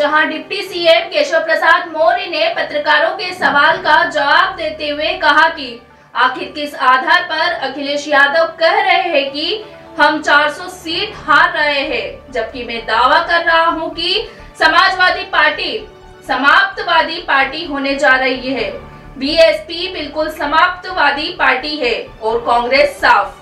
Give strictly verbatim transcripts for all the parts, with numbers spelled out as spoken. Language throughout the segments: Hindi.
जहां डिप्टी सीएम केशव प्रसाद मौर्य ने पत्रकारों के सवाल का जवाब देते हुए कहा कि आखिर किस आधार पर अखिलेश यादव कह रहे हैं कि हम चार सौ सीट हार रहे हैं, जबकि मैं दावा कर रहा हूं कि समाजवादी पार्टी समाप्तवादी पार्टी होने जा रही है। बीएसपी बिल्कुल समाप्तवादी पार्टी है और कांग्रेस साफ।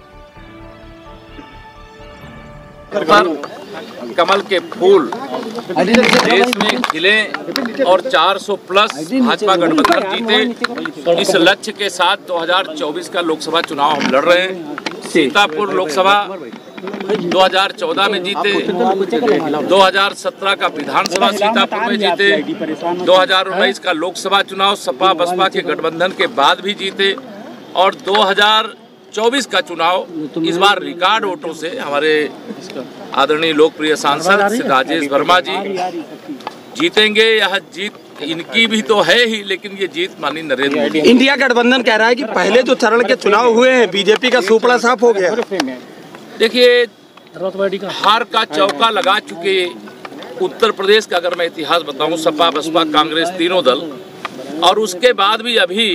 कमल के फूल देश में खिले और चार सौ प्लस भाजपा गठबंधन जीते, इस लक्ष्य के साथ दो हज़ार चौबीस का लोकसभा चुनाव हम लड़ रहे हैं। सीतापुर लोकसभा दो हज़ार चौदह में जीते, दो हज़ार सत्रह का विधानसभा सीतापुर में जीते, दो हज़ार उन्नीस का लोकसभा चुनाव सपा बसपा के गठबंधन के बाद भी जीते और दो हज़ार चौबीस का चुनाव इस बार रिकॉर्ड वोटों से हमारे आदरणीय लोकप्रिय सांसद राजेश वर्मा जी जीतेंगे। यह जीत इनकी भी तो है ही, लेकिन ये जीत माननीय नरेंद्र मोदी। इंडिया गठबंधन कह रहा है कि पहले जो चरण के चुनाव हुए हैं बीजेपी का सुपड़ा साफ हो गया। देखिए, हार का चौका लगा चुके उत्तर प्रदेश का अगर मैं इतिहास बताऊं, सपा बसपा कांग्रेस तीनों दल, और उसके बाद भी अभी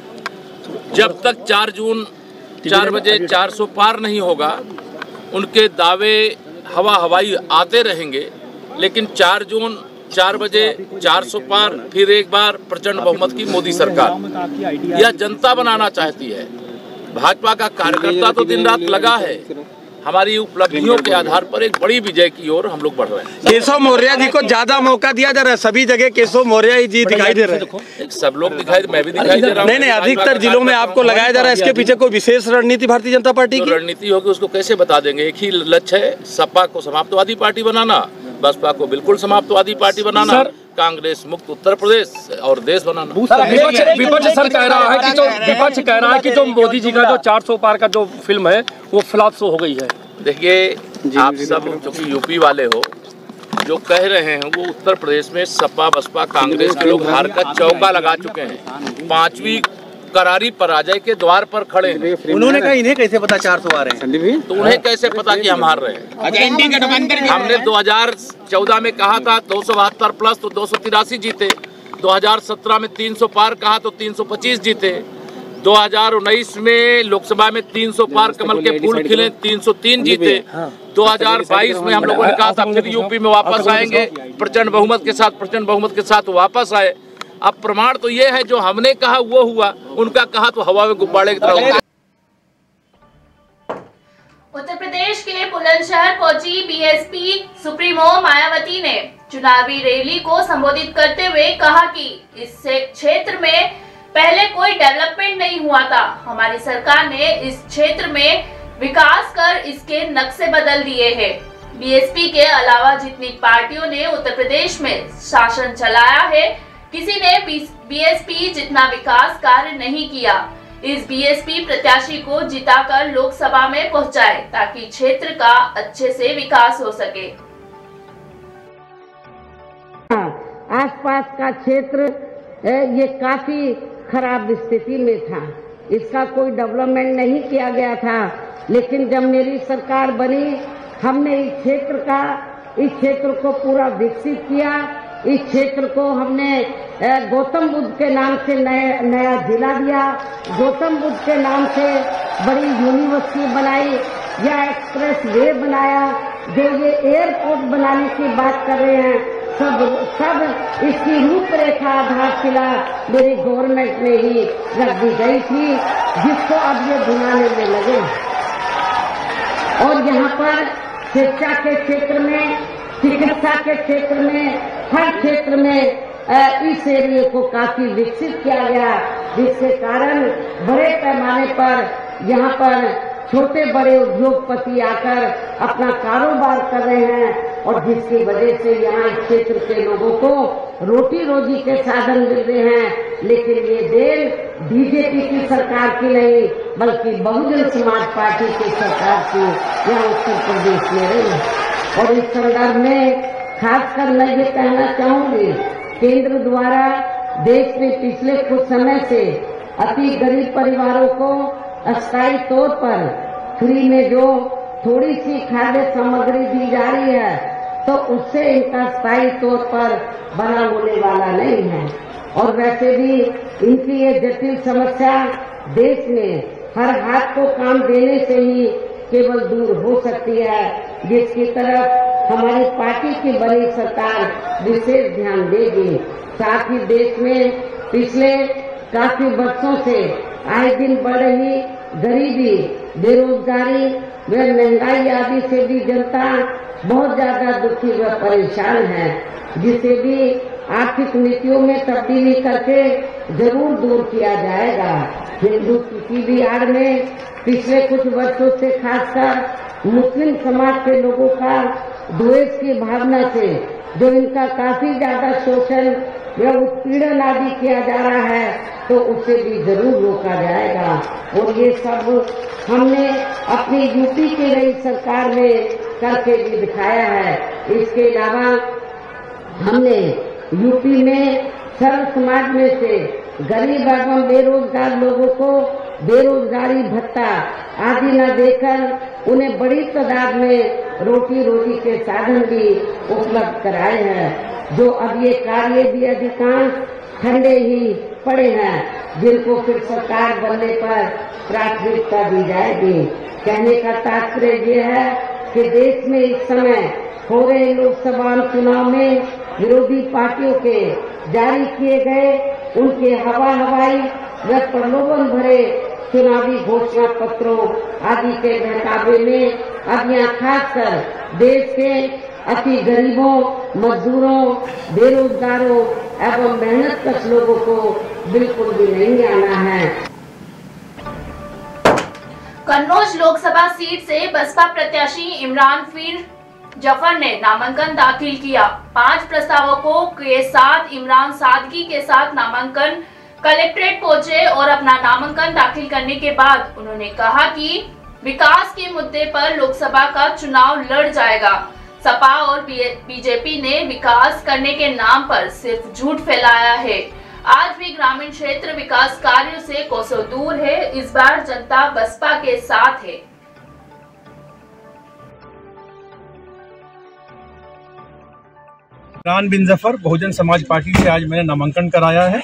जब तक चार जून चार बजे चार सौ पार नहीं होगा उनके दावे हवा हवाई आते रहेंगे, लेकिन चार जून चार बजे चार सौ पार, फिर एक बार प्रचंड बहुमत की मोदी सरकार, यह जनता बनाना चाहती है। भाजपा का कार्यकर्ता तो दिन रात लगा है। हमारी उपलब्धियों के आधार पर एक बड़ी विजय की ओर हम लोग बढ़ रहे हैं। केशव मौर्य जी को ज्यादा मौका दिया जा रहा है, सभी जगह केशव मौर्य जी दिखाई दे रहे हैं। सब लोग दिखाई, मैं भी दिखाई दे रहा हूँ। नहीं नहीं, अधिकतर जिलों में आपको लगाया जा रहा है। इसके पीछे कोई विशेष रणनीति भारतीय जनता पार्टी की रणनीति होगी, उसको कैसे बता देंगे। एक ही लक्ष्य है, सपा को समाप्तवादी पार्टी बनाना, बसपा को बिल्कुल समाप्तवादी पार्टी बनाना, कांग्रेस मुक्त उत्तर प्रदेश और देश बनाना। विपक्ष सर कह रहा है कि जो विपक्ष कह रहा है कि जो मोदी जी का जो चार सौ पार का जो फिल्म है वो फ्लॉप शो हो गई है। देखिए, आप सब जो कि यूपी वाले हो, जो कह रहे हैं वो उत्तर प्रदेश में सपा बसपा कांग्रेस के लोग हार का चौका लगा चुके हैं, पांचवी करारी पराजय के द्वार पर खड़े हैं। उन्होंने कहा इन्हें कैसे पता चार सौ आ रहे हैं, तो उन्हें कैसे पता कि हम हार रहे हैं। हमने दो हज़ार चौदह में कहा था दो सौ बहत्तर प्लस, तो दो सौ तिरासी जीते। दो हज़ार सत्रह में तीन सौ पार कहा तो तीन सौ पच्चीस जीते। दो हज़ार उन्नीस में लोकसभा में तीन सौ पार कमल के फूल खिले, तीन सौ तीन जीते। दो हज़ार बाईस में हम लोगों ने कहा था फिर यूपी में वापस आएंगे, प्रचंड बहुमत के साथ प्रचंड बहुमत के साथ वापस आए। अब प्रमाण तो ये है, जो हमने कहा वो हुआ, उनका कहा तो हवा में गुब्बारे की तरह। उत्तर प्रदेश के बुलंदशहर पहुंची बीएसपी सुप्रीमो मायावती ने चुनावी रैली को संबोधित करते हुए कहा कि इस क्षेत्र में पहले कोई डेवलपमेंट नहीं हुआ था। हमारी सरकार ने इस क्षेत्र में विकास कर इसके नक्शे बदल दिए हैं। बीएसपी के अलावा जितनी पार्टियों ने उत्तर प्रदेश में शासन चलाया है, किसी ने बीएसपी जितना विकास कार्य नहीं किया। इस बीएसपी प्रत्याशी को जिताकर लोकसभा में पहुंचाए ताकि क्षेत्र का अच्छे से विकास हो सके। आसपास का क्षेत्र ये काफी खराब स्थिति में था, इसका कोई डेवलपमेंट नहीं किया गया था। लेकिन जब मेरी सरकार बनी, हमने इस क्षेत्र का इस क्षेत्र को पूरा विकसित किया। इस क्षेत्र को हमने गौतम बुद्ध के नाम से नया नया जिला दिया, गौतम बुद्ध के नाम से बड़ी यूनिवर्सिटी बनाई, या एक्सप्रेस वे बनाया। जो ये एयरपोर्ट बनाने की बात कर रहे हैं, सब सब इसकी रूपरेखा आधारशिला मेरी गवर्नमेंट में ही रख दी गई थी, जिसको अब ये बनाने में लगे। और यहाँ पर शिक्षा के क्षेत्र में, चिकित्सा के क्षेत्र में, हर क्षेत्र में इस एरिया को काफी विकसित किया गया, जिसके कारण बड़े पैमाने पर यहाँ पर छोटे बड़े उद्योगपति आकर अपना कारोबार कर रहे हैं, और जिसकी वजह से यहाँ इस क्षेत्र के लोगों को रोटी रोजी के साधन मिल रहे हैं। लेकिन ये देन बीजेपी की सरकार की नहीं, बल्कि बहुजन समाज पार्टी की सरकार की यहाँ उत्तर प्रदेश में रही। और इस संदर्भ में खासकर मैं ये कहना चाहूंगी, केंद्र द्वारा देश में पिछले कुछ समय से अति गरीब परिवारों को अस्थायी तौर पर फ्री में जो थोड़ी सी खाद्य सामग्री दी जा रही है, तो उससे इनका स्थायी तौर पर बना होने वाला नहीं है। और वैसे भी इनकी ये जटिल समस्या देश में हर हाथ को काम देने से ही केवल दूर हो सकती है, जिसकी तरफ हमारी पार्टी की बनी सरकार विशेष ध्यान देगी। साथ ही देश में पिछले काफी वर्षों से आए दिन बढ़ रही गरीबी, बेरोजगारी व महंगाई आदि से भी जनता बहुत ज्यादा दुखी व परेशान है, जिसे भी आर्थिक नीतियों में तब्दीली करके जरूर दूर किया जाएगा। हिंदू की भी आड़ में पिछले कुछ वर्षों से खासकर मुस्लिम समाज के लोगों का द्वेष की भावना से जो इनका काफी ज्यादा शोषण या उत्पीड़न आदि किया जा रहा है, तो उसे भी जरूर रोका जाएगा। और ये सब हमने अपनी यूपी की नई सरकार में करके भी दिखाया है। इसके अलावा हमने यूपी में सर्व समाज में से गरीब एवं बेरोजगार लोगों को बेरोजगारी भत्ता आदि न देकर उन्हें बड़ी तादाद में रोटी रोटी के साधन भी उपलब्ध कराए हैं। जो अब ये कार्य भी अधिकांश ठंडे ही पड़े हैं, जिनको फिर सरकार बनने पर प्राथमिकता दी जाएगी। कहने का तात्पर्य ये है कि देश में इस समय हो रहे लोकसभा चुनाव में विरोधी पार्टियों के जारी किए गए उनके हवा हवाई व प्रलोभन भरे चुनावी घोषणा पत्रों आदि के बहकावे में अब यहाँ खासकर देश के अति गरीबों, मजदूरों, बेरोजगारों एवं मेहनतकश लोगों को बिल्कुल भी नहीं आना है। कन्नौज लोकसभा सीट से बसपा प्रत्याशी इमरान फीर जफर ने नामांकन दाखिल किया। पांच प्रस्तावकों के साथ इमरान सादगी के साथ नामांकन कलेक्ट्रेट पहुंचे और अपना नामांकन दाखिल करने के बाद उन्होंने कहा कि विकास के मुद्दे पर लोकसभा का चुनाव लड़ जाएगा। सपा और बीजेपी ने विकास करने के नाम पर सिर्फ झूठ फैलाया है। आज भी ग्रामीण क्षेत्र विकास कार्यों से कोसों दूर है। इस बार जनता बसपा के साथ है। इमरान बिन जफर बहुजन समाज पार्टी से आज मैंने नामांकन कराया है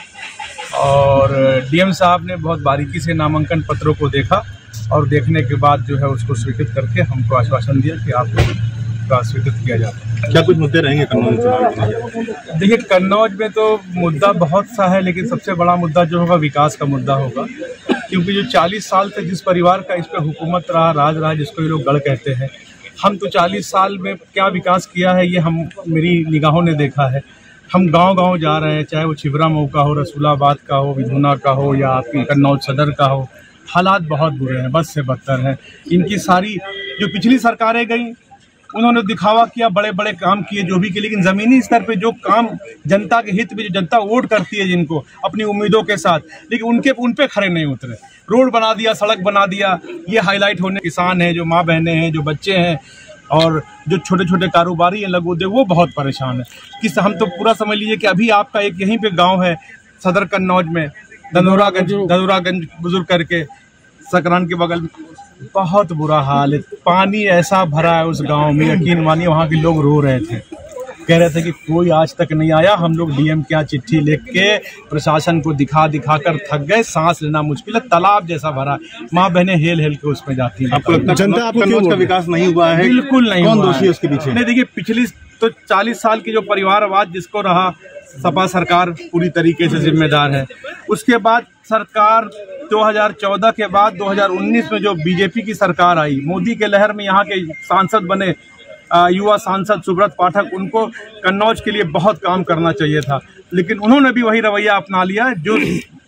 और डीएम साहब ने बहुत बारीकी से नामांकन पत्रों को देखा और देखने के बाद जो है उसको स्वीकृत करके हमको आश्वासन दिया कि आपको स्वीकृत किया जाता है। क्या कुछ मुद्दे रहेंगे कन्नौज चुनाव? देखिए, कन्नौज में तो मुद्दा बहुत सा है, लेकिन सबसे बड़ा मुद्दा जो होगा विकास का मुद्दा होगा, क्योंकि जो चालीस साल से जिस परिवार का इस पर हुकूमत रहा, राज रहा, जिसको ये लोग गढ़ कहते हैं, हम तो चालीस साल में क्या विकास किया है ये हम मेरी निगाहों ने देखा है। हम गांव-गांव जा रहे हैं, चाहे वो छिबरा मऊ का हो, रसूलाबाद का हो, विधुना का हो या आपकी कन्नौज सदर का हो, हालात बहुत बुरे हैं, बद से बदतर हैं। इनकी सारी जो पिछली सरकारें गई उन्होंने दिखावा किया, बड़े बड़े काम किए जो भी किए, लेकिन ज़मीनी स्तर पे जो काम जनता के हित में, जो जनता वोट करती है जिनको अपनी उम्मीदों के साथ, लेकिन उनके उन पे खड़े नहीं उतरे। रोड बना दिया, सड़क बना दिया, ये हाईलाइट होने किसान हैं, जो माँ बहनें हैं, जो बच्चे हैं और जो छोटे छोटे कारोबारी हैं, लघु उद्योग, वो बहुत परेशान है। किस हम तो पूरा समझ लीजिए कि अभी आपका एक यहीं पे गांव है सदर कन्नौज में, दनोरागंज दनोरागंज बुजुर्ग करके सकरान के बगल में, बहुत बुरा हाल है। पानी ऐसा भरा है उस गांव में, यकीन मानिए वहाँ के लोग रो रहे थे, कह रहे थे कि कोई आज तक नहीं आया। हम लोग डीएम क्या चिट्ठी लिख के प्रशासन को दिखा दिखा कर थक गए, सांस लेना मुश्किल है, तालाब जैसा भरा, माँ बहनें हेल हेल के उसमें जाती हैं। आपको लगता है जनता आपको कन्नौज का विकास नहीं हुआ है? बिल्कुल नहीं। कौन दोषी है उसके पीछे? नहीं, देखिए, पिछली तो चालीस साल की जो परिवारवाद जिसको रहा, सपा सरकार पूरी तरीके से जिम्मेदार है। उसके बाद सरकार दो हज़ार चौदह के बाद दो हज़ार उन्नीस में जो बीजेपी की सरकार आई, मोदी के लहर में यहाँ के सांसद बने युवा सांसद सुब्रत पाठक, उनको कन्नौज के लिए बहुत काम करना चाहिए था, लेकिन उन्होंने भी वही रवैया अपना लिया जो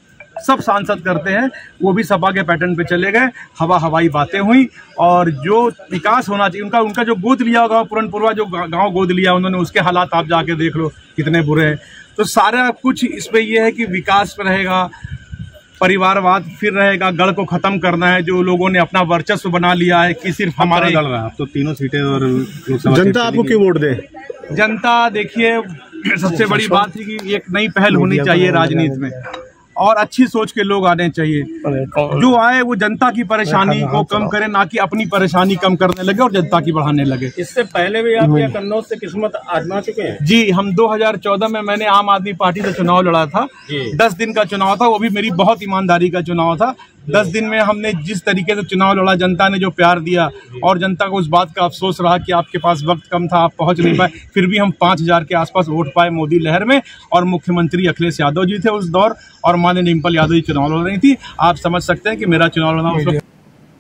सब सांसद करते हैं, वो भी सपा के पैटर्न पे चले गए। हवा हवाई बातें हुई और जो विकास होना चाहिए, उनका उनका जो गोद लिया गाँव पुरनपुरवा जो गांव गोद लिया उन्होंने, उसके हालात आप जाके देख लो कितने बुरे हैं। तो सारा कुछ इसमें यह है कि विकास रहेगा, परिवारवाद फिर रहेगा, गढ़ को खत्म करना है जो लोगों ने अपना वर्चस्व बना लिया है कि सिर्फ हमारे गढ़ रहा। तो तीनों सीटें और जनता आपको क्यों वोट दे? जनता देखिए, सबसे बड़ी बात है कि एक नई पहल होनी चाहिए राजनीति में, और अच्छी सोच के लोग आने चाहिए। जो आए वो जनता की परेशानी को कम करे, ना कि अपनी परेशानी कम करने लगे और जनता की बढ़ाने लगे। इससे पहले भी आप क्या कन्नौज से किस्मत आजमा चुके हैं? जी, हम दो हज़ार चौदह में मैंने आम आदमी पार्टी से चुनाव लड़ा था। दस दिन का चुनाव था, वो भी मेरी बहुत ईमानदारी का चुनाव था। दस दिन में हमने जिस तरीके से चुनाव लड़ा, जनता ने जो प्यार दिया और जनता को उस बात का अफसोस रहा कि आपके पास वक्त कम था, आप पहुंच नहीं पाए, फिर भी हम पांच हजार के आसपास वोट पाए मोदी लहर में। और मुख्यमंत्री अखिलेश यादव जी थे उस दौर, और माननीय डिम्पल यादव जी चुनाव लड़ रही थी। आप समझ सकते हैं कि मेरा चुनाव लड़ना उस वक्त।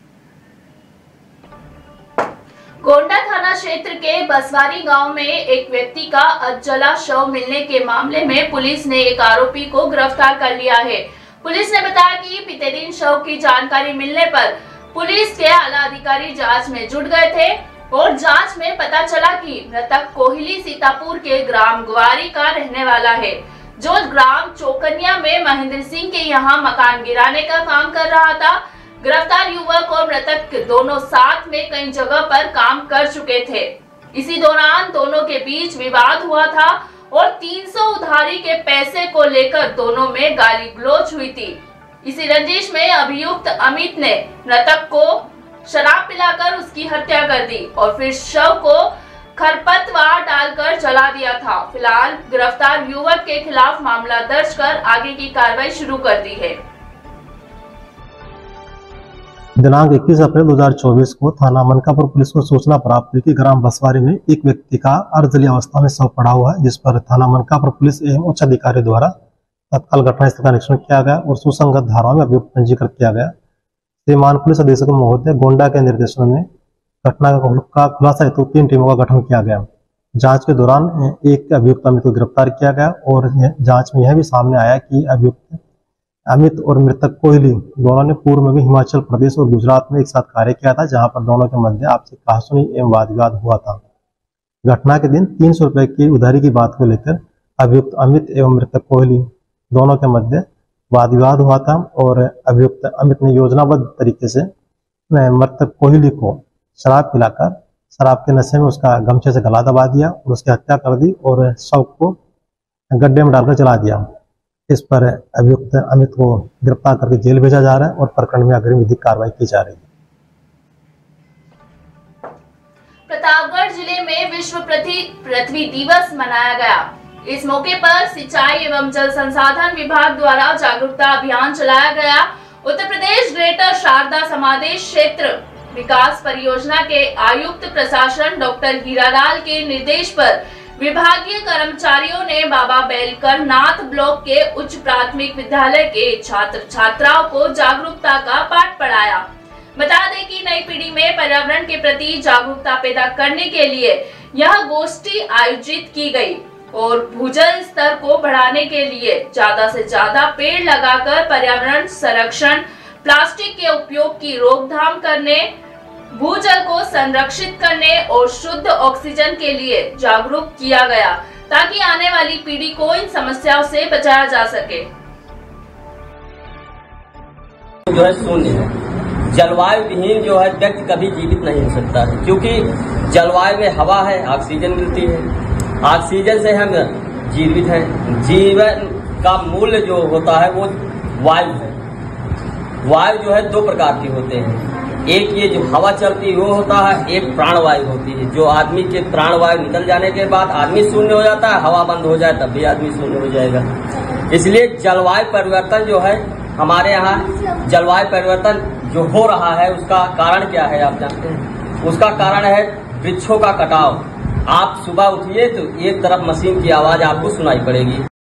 गोंडा थाना क्षेत्र के बसवारी गांव में एक व्यक्ति का अधजला शव मिलने के मामले में पुलिस ने एक आरोपी को गिरफ्तार कर लिया है। पुलिस ने बताया कि बीते दिन शव की जानकारी मिलने पर पुलिस के आला अधिकारी जांच में जुट गए थे और जांच में पता चला कि मृतक कोहली सीतापुर के ग्राम ग्वारी का रहने वाला है, जो ग्राम चौकनिया में महेंद्र सिंह के यहाँ मकान गिराने का काम कर रहा था। गिरफ्तार युवक और मृतक दोनों साथ में कई जगह पर काम कर चुके थे। इसी दौरान दोनों के बीच विवाद हुआ था और तीन सौ उधारी के पैसे को लेकर दोनों में गाली गलौज हुई थी। इसी रंजिश में अभियुक्त अमित ने मृतक को शराब पिलाकर उसकी हत्या कर दी और फिर शव को खरपतवार डालकर जला दिया था। फिलहाल गिरफ्तार युवक के खिलाफ मामला दर्ज कर आगे की कार्रवाई शुरू कर दी है। दिनांक इक्कीस अप्रैल दो हज़ार चौबीस को थाना मनकापुर पुलिस को सूचना प्राप्त हुई कि ग्राम बसवारी में एक व्यक्ति का अर्धजली अवस्था में शव पड़ा हुआ है, जिस पर थाना मनकापुर पुलिस एवं उच्च अधिकारी द्वारा तत्काल घटनास्थल का निरीक्षण किया गया और सुसंगत धाराओं में अभियुक्त पंजीकृत किया गया। श्रीमान पुलिस अधीक्षक महोदय गोंडा के निर्देशन में घटना का खुलासा हेतु तीन टीमों का गठन किया गया। जांच के दौरान एक अभियुक्त अमित को गिरफ्तार किया गया और जांच में यह भी सामने आया कि अभियुक्त अमित और मृतक कोहली दोनों ने पूर्व में भी हिमाचल प्रदेश और गुजरात में एक साथ कार्य किया था, जहां पर दोनों के मध्य आपसी कहासुनी एवं वाद विवाद हुआ था। घटना के दिन तीन सौ रुपए की उधारी की बात को लेकर अभियुक्त अमित एवं मृतक कोहली दोनों के मध्य वाद विवाद हुआ था और अभियुक्त अमित ने योजनाबद्ध तरीके से मृतक कोहली को शराब पिलाकर शराब के नशे में उसका गमछे से गला दबा दिया और उसकी हत्या कर दी और शव को गड्ढे में डालकर जला दिया। इस पर अभियुक्त अमित को गिरफ्तार करके जेल भेजा जा रहा है और प्रकरण में अग्रिम विधिक कार्रवाई की जा रही है। प्रतापगढ़ जिले में विश्व पृथ्वी दिवस मनाया गया। इस मौके पर सिंचाई एवं जल संसाधन विभाग द्वारा जागरूकता अभियान चलाया गया। उत्तर प्रदेश ग्रेटर शारदा समादेश क्षेत्र विकास परियोजना के आयुक्त प्रशासन डॉक्टर हीरालाल के निर्देश पर विभागीय कर्मचारियों ने बाबा बेलकर नाथ ब्लॉक के उच्च प्राथमिक विद्यालय के छात्र छात्राओं को जागरूकता का पाठ पढ़ाया। बता दें कि नई पीढ़ी में पर्यावरण के प्रति जागरूकता पैदा करने के लिए यह गोष्ठी आयोजित की गई और भूजल स्तर को बढ़ाने के लिए ज्यादा से ज्यादा पेड़ लगाकर पर्यावरण संरक्षण, प्लास्टिक के उपयोग की रोकथाम करने, भूजल को संरक्षित करने और शुद्ध ऑक्सीजन के लिए जागरूक किया गया, ताकि आने वाली पीढ़ी को इन समस्याओं से बचाया जा सके। जो है शून्य है। जलवायु विहीन जो है व्यक्ति कभी जीवित नहीं हो सकता है, क्योंकि जलवायु में हवा है, ऑक्सीजन मिलती है, ऑक्सीजन से हम जीवित हैं। जीवन का मूल्य जो होता है वो वायु है। वायु जो है दो प्रकार के होते हैं, एक ये जो हवा चलती है वो होता है, एक प्राणवायु होती है। जो आदमी के प्राणवायु निकल जाने के बाद आदमी शून्य हो जाता है, हवा बंद हो जाए तब भी आदमी शून्य हो जाएगा। इसलिए जलवायु परिवर्तन जो है हमारे यहाँ, जलवायु परिवर्तन जो हो रहा है उसका कारण क्या है आप जानते हैं? उसका कारण है वृक्षों का कटाव। आप सुबह उठिए तो एक तरफ मशीन की आवाज आपको सुनाई पड़ेगी।